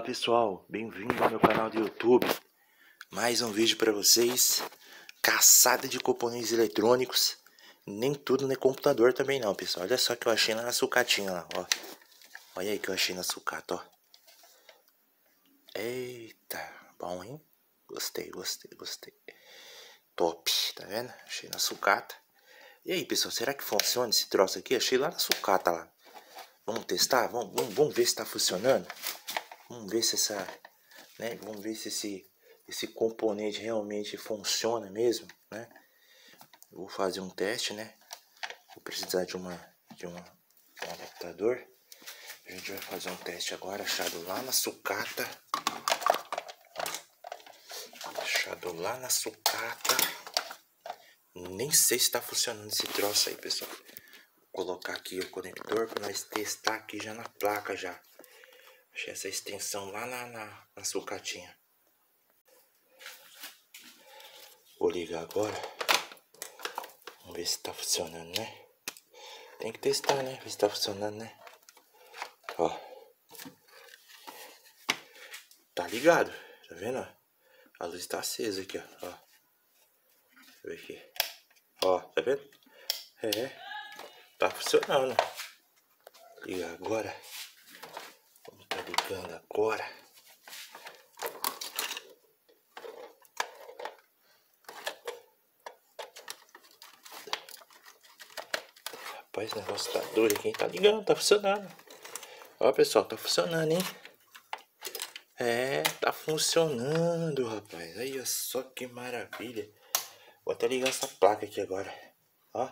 Olá pessoal, bem-vindo ao meu canal do YouTube. Mais um vídeo para vocês. Caçada de componentes eletrônicos. Nem tudo no computador também não, pessoal. Olha só que eu achei na sucatinha lá, ó. Olha aí que eu achei na sucata, ó. Eita, bom, hein? Gostei. Top, tá vendo? Achei na sucata. E aí, pessoal, será que funciona esse troço aqui? Achei lá na sucata lá. Vamos testar? Vamos ver se tá funcionando? Vamos ver se vamos ver se esse componente realmente funciona mesmo, né? Vou fazer um teste, né? Vou precisar de um adaptador. A gente vai fazer um teste agora, achado lá na sucata. Achado lá na sucata. Nem sei se está funcionando esse troço aí, pessoal. Vou colocar aqui o conector para nós testar aqui já na placa já. Achei essa extensão lá na sucatinha. Vou ligar agora. Vamos ver se tá funcionando, né? Tem que testar, né? Ver se tá funcionando, né? Ó. Tá ligado. Tá vendo? A luz tá acesa aqui, ó. Deixa eu ver aqui. Ó, tá vendo? É. Tá funcionando. Liga agora. Vamos tá ligando agora. Rapaz, o negócio tá doido aqui. Tá ligando, tá funcionando. Ó, pessoal, tá funcionando, hein? É, tá funcionando, rapaz. Aí, só que maravilha. Vou até ligar essa placa aqui agora. Ó.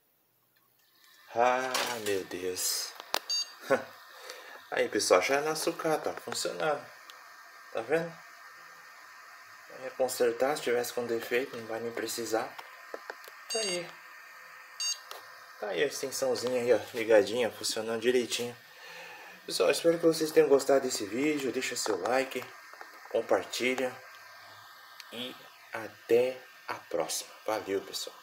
Ah, meu Deus. Aí, pessoal, já é na sucata, tá funcionando. Tá vendo? É consertar, se tivesse com defeito, não vai nem precisar. Tá aí. Tá aí a extensãozinha aí, ó, ligadinha, funcionando direitinho. Pessoal, espero que vocês tenham gostado desse vídeo. Deixa seu like, compartilha e até a próxima. Valeu, pessoal.